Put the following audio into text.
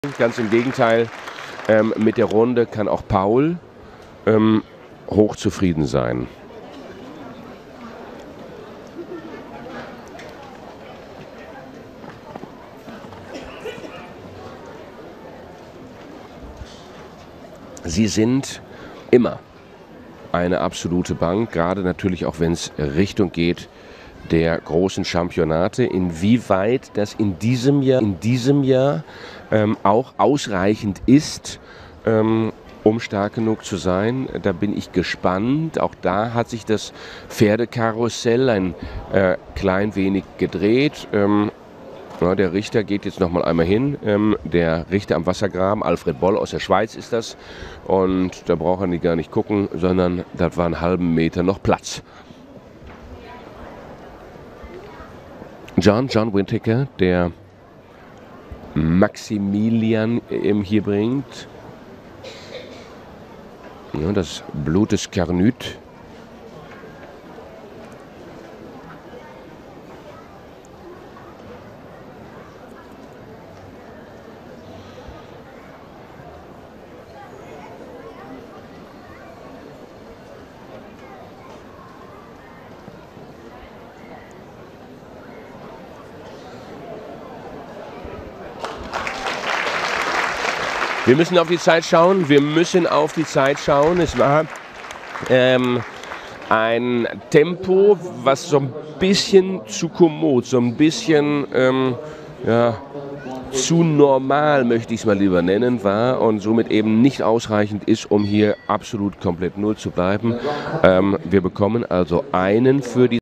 Ganz im Gegenteil, mit der Runde kann auch Paul hochzufrieden sein. Sie sind immer eine absolute Bank, gerade natürlich auch, wenn es Richtung geht der großen Championate. Inwieweit das in diesem Jahr auch ausreichend ist, um stark genug zu sein, da bin ich gespannt. Auch da hat sich das Pferdekarussell ein klein wenig gedreht. Ja, der Richter geht jetzt noch mal einmal hin. Der Richter am Wassergraben, Alfred Boll aus der Schweiz ist das. Und da braucht er nicht gar nicht gucken, sondern das war einen halben Meter noch Platz. John Whittaker, der Maximilian hier bringt. Ja, das Blut des Carnut. Wir müssen auf die Zeit schauen. Es war ein Tempo, was so ein bisschen zu kommod, so ein bisschen zu normal, möchte ich es mal lieber nennen, war und somit eben nicht ausreichend ist, um hier absolut komplett null zu bleiben. Wir bekommen also einen für die